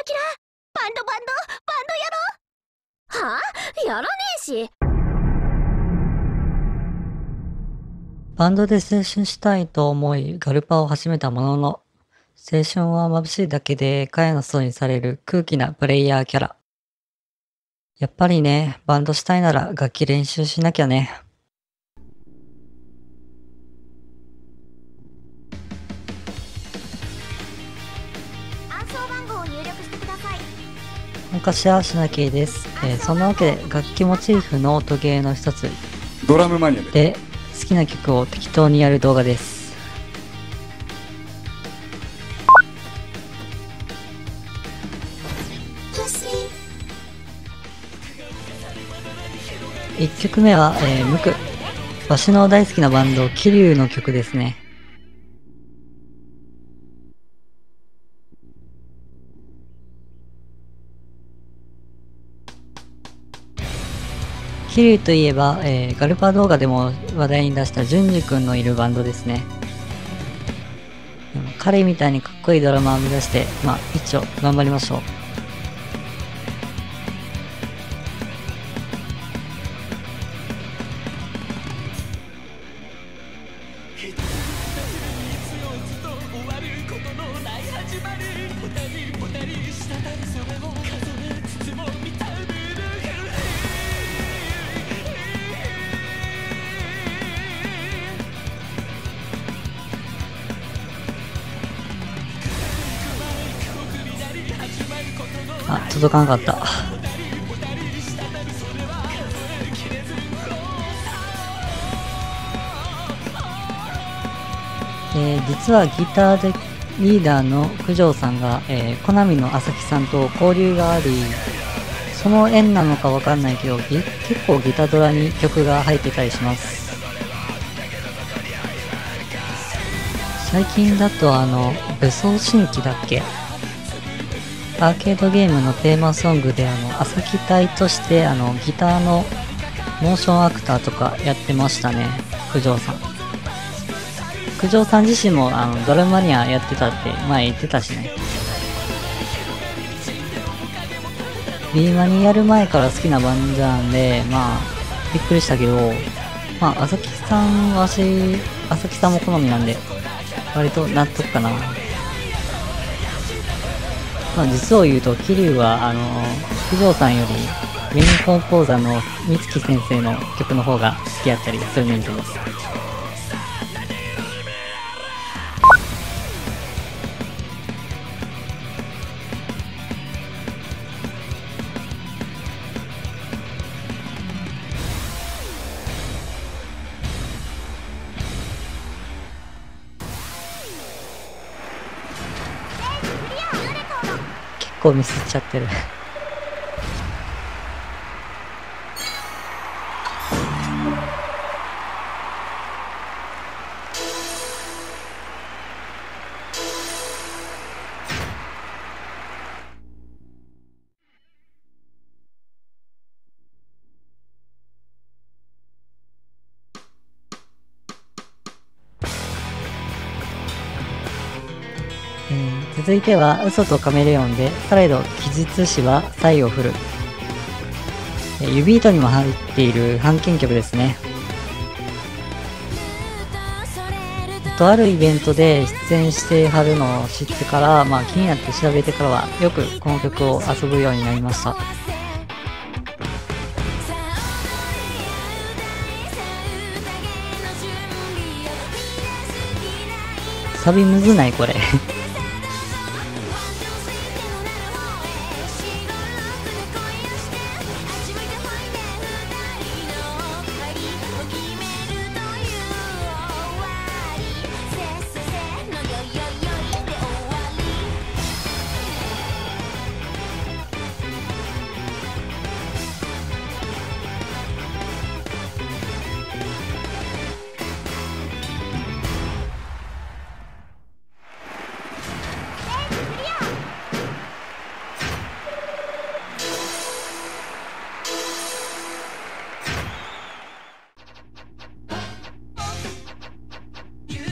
キラ、バンドやろう。はあ、やらねえし。 バンドで青春したいと思いガルパを始めたものの、青春は眩しいだけで蚊帳の外にされる空気なプレイヤーキャラ。やっぱりね、バンドしたいなら楽器練習しなきゃね。 暗証番号を入力してください。 昔はしなきゃです。そんなわけで楽器モチーフの音ゲーの一つドラムマニアで好きな曲を適当にやる動画です。1曲目は、ムク。わしの大好きなバンド、桐生の曲ですね。桐生といえば、ガルパ動画でも話題に出した淳二くんのいるバンドですね。でも彼みたいにかっこいいドラマーを目指して、一応頑張りましょう。届かなかった。実はギターでリーダーの九条さんが、コナミの朝木さんと交流があり、その縁なのかわかんないけど、結構ギタードラに曲が入ってたりします。最近だと武装新規だっけ、アーケードゲームのテーマソングで朝木隊としてギターのモーションアクターとかやってましたね、九条さん。九条さん自身もドラムマニアやってたって前言ってたしね。B マニやる前から好きなバンドなんで、びっくりしたけど、朝木さんも好みなんで、割と納得かな。実を言うと、桐生は、九条さんより、メインコンポーザーの美月先生の曲の方が好きやったりするねんけど。結構ミスっちゃってる。続いては嘘とカメレオンでされど記述師は才を振る。指糸にも入っている版権曲ですね。とあるイベントで出演してはるのを知ってから、気になって調べてからはよくこの曲を遊ぶようになりました。サビむずない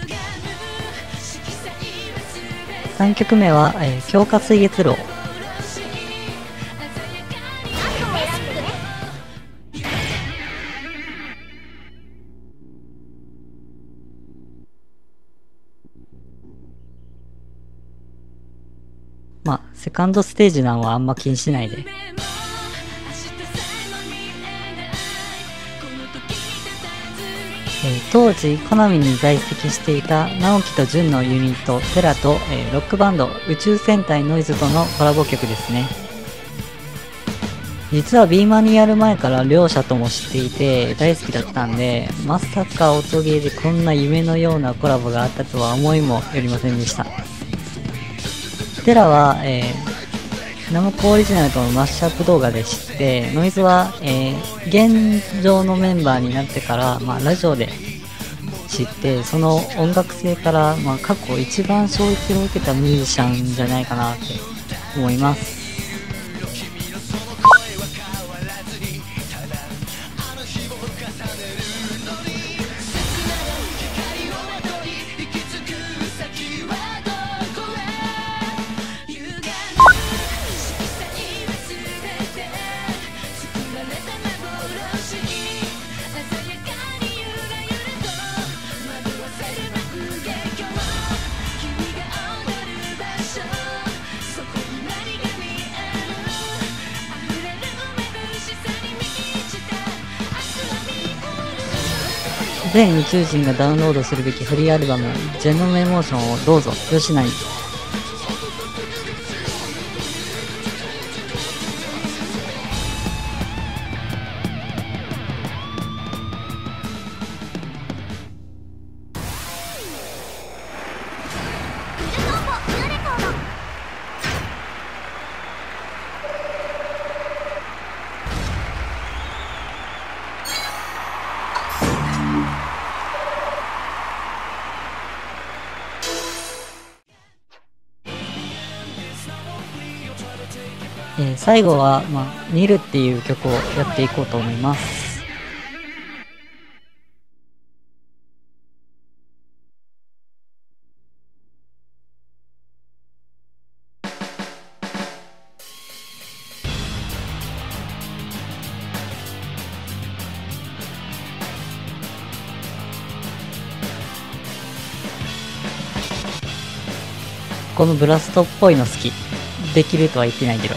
これ。3曲目は、強化水月楼。 まあ、セカンドステージなんはあんま気にしないで。当時、コナミに在籍していた直樹と純のユニット、テラと、ロックバンド、宇宙戦隊ノイズとのコラボ曲ですね。実は B マにやる前から両者とも知っていて大好きだったんで、まさか音ゲーでこんな夢のようなコラボがあったとは思いもよりませんでした。テラは、ナムコオリジナルとのマッシュアップ動画で知って、ノイズは、現状のメンバーになってから、まあ、ラジオで知って、その音楽性から、まあ、過去一番衝撃を受けたミュージシャンじゃないかなって思います。全宇宙人がダウンロードするべきフリーアルバム「ジェノムエモーション」をどうぞよしなに。最後は、ニルっていう曲をやっていこうと思います。このブラストっぽいの好き。できるとは言ってないけど。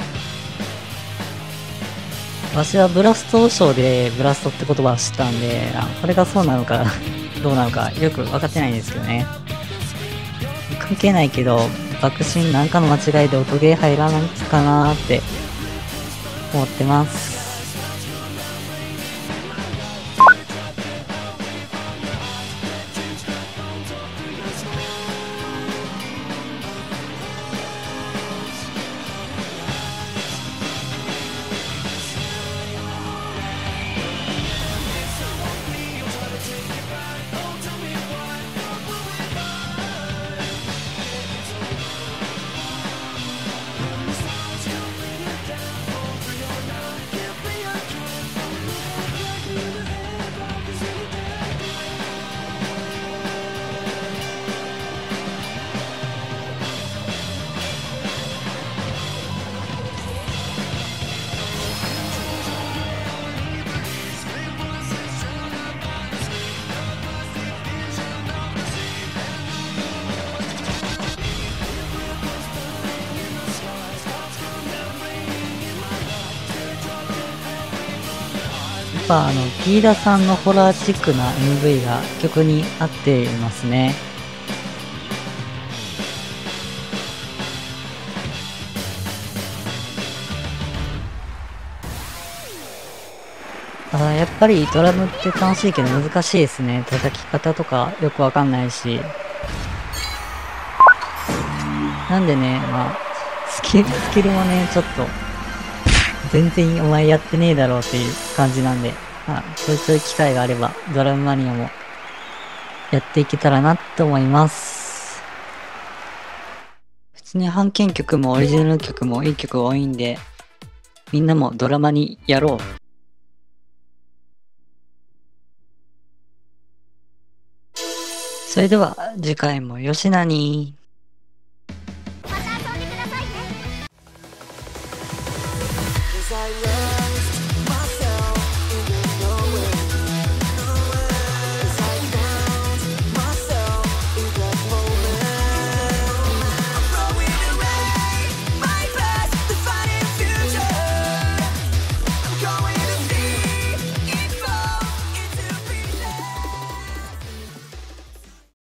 私はブラストショーでブラストって言葉を知ったんで、これがそうなのかどうなのかよく分かってないんですけどね。関係ないけど、爆心なんかの間違いで音ゲー入らないかなーって思ってます。ピーダさんのホラーチックな MV が曲に合っていますね。やっぱりドラムって楽しいけど難しいですね。叩き方とかよくわかんないし。なんでね、スキルもね、ちょっと全然お前やってねえだろうっていう感じなんで、ちょいちょい機会があればドラムマニアもやっていけたらなって思います。普通に版権曲もオリジナル曲もいい曲多いんで、みんなもドラマにやろう。それでは次回もよしなに。 また遊んでくださいね。